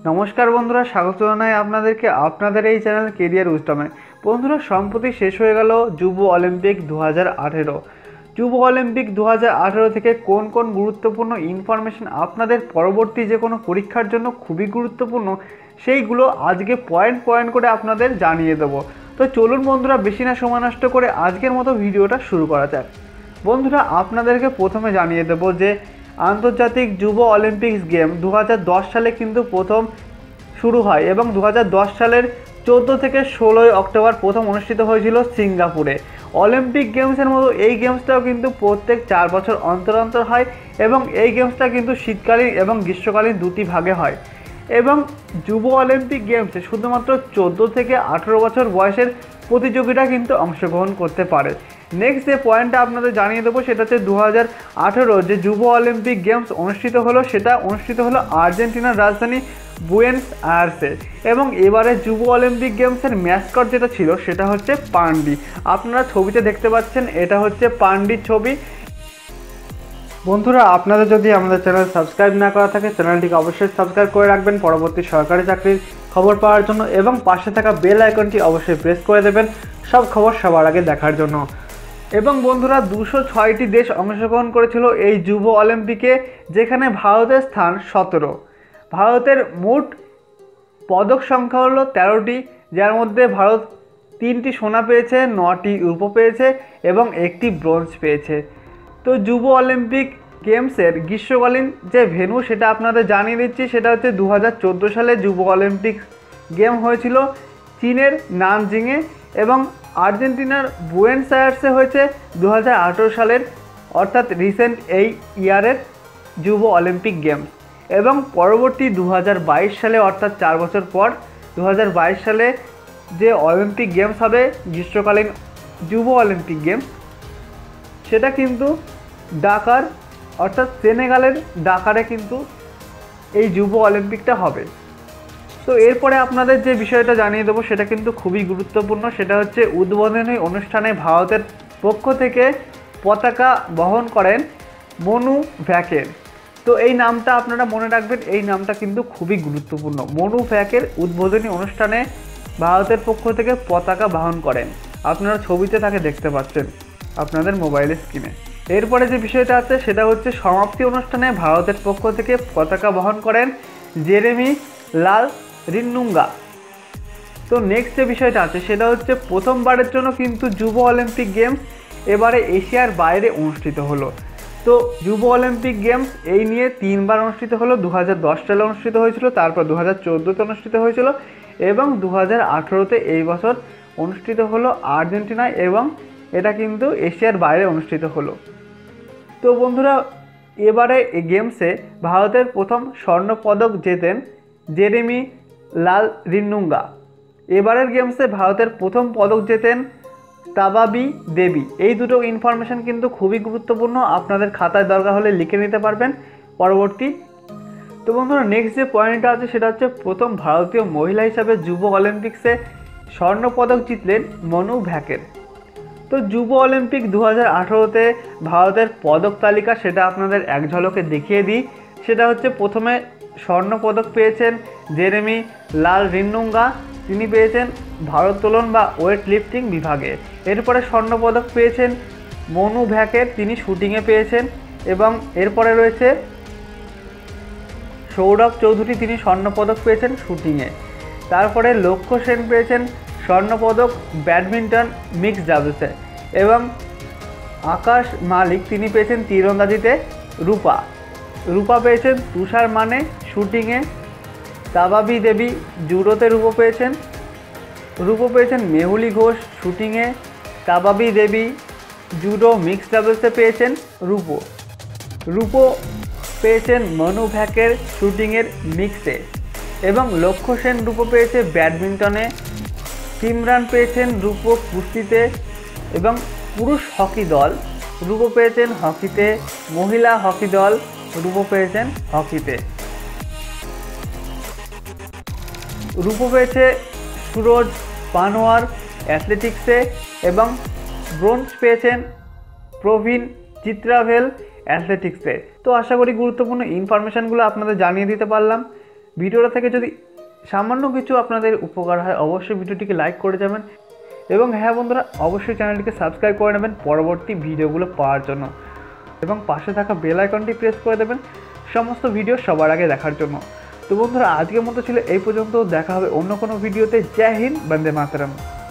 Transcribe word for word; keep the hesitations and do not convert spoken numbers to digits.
নমস্কার বন্ধুরা, স্বাগত জানাই আপনাদেরকে আপনাদের এই চ্যানেল কেরিয়ার উইজডমে। বন্ধুরা, সম্প্রতি শেষ হয়ে গেল যুব অলিম্পিক দু হাজার আঠেরো। যুব অলিম্পিক দু হাজার আঠেরো থেকে কোন কোন গুরুত্বপূর্ণ ইনফরমেশন আপনাদের পরবর্তী যে কোনো পরীক্ষার জন্য খুবই গুরুত্বপূর্ণ, সেইগুলো আজকে পয়েন্ট পয়েন্ট করে আপনাদের জানিয়ে দেবো। তো চলুন বন্ধুরা, বেশি না সময় নষ্ট করে আজকের মতো ভিডিওটা শুরু করা যাক। বন্ধুরা, আপনাদেরকে প্রথমে জানিয়ে দেবো যে আন্তর্জাতিক যুব অলিম্পিক্স গেম দু হাজার দশ সালে কিন্তু প্রথম শুরু হয় এবং দু হাজার দশ সালের চোদ্দো থেকে ষোলোই অক্টোবর প্রথম অনুষ্ঠিত হয়েছিল সিঙ্গাপুরে। অলিম্পিক গেমসের মতো এই গেমসটাও কিন্তু প্রত্যেক চার বছর অন্তর অন্তর হয় এবং এই গেমসটা কিন্তু শীতকালীন এবং গ্রীষ্মকালীন দুটি ভাগে হয়। এবং যুব অলিম্পিক গেমসে শুধুমাত্র চোদ্দো থেকে আঠেরো বছর বয়সের প্রতিযোগীরা কিন্তু অংশগ্রহণ করতে পারে। নেক্সট যে পয়েন্টটা আপনাদের জানিয়ে দেবো সেটা হচ্ছে দু হাজার আঠেরো যে যুব অলিম্পিক গেমস অনুষ্ঠিত হলো সেটা অনুষ্ঠিত হলো আর্জেন্টিনার রাজধানী বুয়েন্স আয়ার্সে। এবং এবারে যুব অলিম্পিক গেমসের ম্যাসকট যেটা ছিল সেটা হচ্ছে পান্ডি। আপনারা ছবিতে দেখতে পাচ্ছেন, এটা হচ্ছে পান্ডির ছবি। বন্ধুরা, আপনাদের যদি আমাদের চ্যানেল সাবস্ক্রাইব না করা থাকে, চ্যানেলটিকে অবশ্যই সাবস্ক্রাইব করে রাখবেন পরবর্তী সরকারি চাকরির খবর পাওয়ার জন্য এবং পাশে থাকা বেল আইকনটি অবশ্যই প্রেস করে দেবেন সব খবর সবার আগে দেখার জন্য। এবং বন্ধুরা, দুশো ছয়টি দেশ অংশগ্রহণ করেছিল এই যুব অলিম্পিকে, যেখানে ভারতের স্থান সতেরো। ভারতের মোট পদক সংখ্যা হলো তেরোটি, যার মধ্যে ভারত তিনটি সোনা পেয়েছে, নটি রূপো পেয়েছে এবং একটি ব্রোঞ্জ পেয়েছে। তো যুব অলিম্পিক গেমসের গ্রীষ্মকালীন যে ভেন্যু সেটা আপনাদের জানিয়ে দিচ্ছি, সেটা হচ্ছে দু হাজার চোদ্দো সালে যুব অলিম্পিক গেম হয়েছিল চীনের নানজিংয়ে এবং আর্জেন্টিনার বুয়েন্স আয়ার্সে হয়েছে দু হাজার আঠেরো সালের, অর্থাৎ রিসেন্ট এই ইয়ারের যুব অলিম্পিক গেমস। এবং পরবর্তী দু হাজার বাইশ সালে, অর্থাৎ চার বছর পর দু হাজার বাইশ সালে যে অলিম্পিক গেমস হবে গ্রীষ্মকালীন যুব অলিম্পিক গেমস, সেটা কিন্তু ডাকার অর্থাৎ সেনেগালের ডাকারে কিন্তু এই যুব অলিম্পিকটা হবে। তো এরপরে আপনাদের যে বিষয়টা জানিয়ে দেবো সেটা কিন্তু খুবই গুরুত্বপূর্ণ, সেটা হচ্ছে উদ্বোধনী অনুষ্ঠানে ভারতের পক্ষ থেকে পতাকা বহন করেন মনু ভ্যাকের। তো এই নামটা আপনারা মনে রাখবেন, এই নামটা কিন্তু খুবই গুরুত্বপূর্ণ। মনু ভ্যাকের উদ্বোধনী অনুষ্ঠানে ভারতের পক্ষ থেকে পতাকা বহন করেন, আপনারা ছবিতে তাকে দেখতে পাচ্ছেন আপনাদের মোবাইলের স্ক্রিনে। এরপরে যে বিষয়টা আছে সেটা হচ্ছে সমাপ্তি অনুষ্ঠানে ভারতের পক্ষ থেকে পতাকা বহন করেন জেরেমি লাল রিন্নুঙ্গা। তো নেক্সট যে বিষয়টা আছে সেটা হচ্ছে প্রথমবারের জন্য কিন্তু যুব অলিম্পিক গেমস এবারে এশিয়ার বাইরে অনুষ্ঠিত হলো। তো যুব অলিম্পিক গেমস এই নিয়ে তিনবার অনুষ্ঠিত হলো, দু হাজার দশ সালে অনুষ্ঠিত হয়েছিল, তারপর দু হাজার চোদ্দোতে অনুষ্ঠিত হয়েছিল এবং দু হাজার আঠেরোতে এই বছর অনুষ্ঠিত হলো আর্জেন্টিনায় এবং এটা কিন্তু এশিয়ার বাইরে অনুষ্ঠিত হলো। তো বন্ধুরা, এবারে এই গেমসে ভারতের প্রথম স্বর্ণপদক জেতেন জেরেমি লাল রিন্নুঙ্গা। এবারের গেমসে ভারতের প্রথম পদক জেতেন তাবাবি দেবী। এই দুটো ইনফরমেশন কিন্তু খুবই গুরুত্বপূর্ণ, আপনাদের খাতায় দরকার হলে লিখে নিতে পারবেন পরবর্তী। তো বন্ধুরা, নেক্সট যে পয়েন্টটা আছে সেটা হচ্ছে প্রথম ভারতীয় মহিলা হিসাবে যুব অলিম্পিক্সে স্বর্ণপদক জিতলেন মনু ভ্যাকের। তো যুব অলিম্পিক দু হাজার আঠেরোতে ভারতের পদক তালিকা সেটা আপনাদের এক ঝলকে দেখিয়ে দিই। সেটা হচ্ছে প্রথমে স্বর্ণপদক পেয়েছেন জেরেমি লাল রিন্নুঙ্গা, তিনি পেয়েছেন ভারোত্তোলন বা ওয়েট লিফটিং বিভাগে। এরপরে স্বর্ণপদক পেয়েছেন মনু ভ্যাকের, তিনি শুটিংয়ে পেয়েছেন। এবং এরপরে রয়েছে সৌরভ চৌধুরী, তিনি স্বর্ণপদক পেয়েছেন শুটিংয়ে। তারপরে লক্ষ্য সেন পেয়েছেন স্বর্ণপদক ব্যাডমিন্টন মিক্সড ডাবলসে এবং আকাশ মালিক তিনি পেয়েছেন তীরন্দাজিতে রূপা। রূপা পেয়েছেন তুষার মানে শুটিংয়ে। তাবাবি দেবী জুডোতে রূপো পেয়েছেন। রূপো পেয়েছেন মেহুলি ঘোষ শুটিংয়ে। তাবাবি দেবী জুডো মিক্সড ডাবলসে পেয়েছেন রূপো। রূপো পেয়েছেন মনু ভ্যাকের শুটিংয়ের মিক্সে এবং লক্ষ্য সেন রূপো পেয়েছে ব্যাডমিন্টনে। সিমরান পেয়েছেন রূপো কুস্তিতে এবং পুরুষ হকি দল রূপো পেয়েছেন হকিতে। মহিলা হকি দল রূপো পেয়েছেন হকিতে। রূপো পেয়েছে সুরজ পানওয়ার অ্যাথলেটিক্সে এবং ব্রোঞ্জ পেয়েছেন প্রবীণ চিত্রাভেল অ্যাথলেটিক্সে। তো আশা করি গুরুত্বপূর্ণ ইনফরমেশানগুলো আপনাদের জানিয়ে দিতে পারলাম। ভিডিওটা থেকে যদি সামান্য কিছু আপনাদের উপকার হয় অবশ্যই ভিডিওটিকে লাইক করে যাবেন এবং হ্যাঁ বন্ধুরা অবশ্যই চ্যানেলটিকে সাবস্ক্রাইব করে নেবেন পরবর্তী ভিডিওগুলো পাওয়ার জন্য এবং পাশে থাকা বেল আইকনটি প্রেস করে দেবেন সমস্ত ভিডিও সবার আগে দেখার জন্য। তো বন্ধুরা আজকের মতো ছিল এই পর্যন্ত, দেখা হবে অন্য কোনো ভিডিওতে। জয় হিন্দ, বন্দে মাতরম।